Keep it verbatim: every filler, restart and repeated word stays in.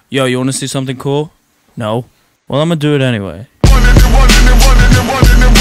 Yo, you wanna see something cool? No? Well, I'm gonna do it anyway.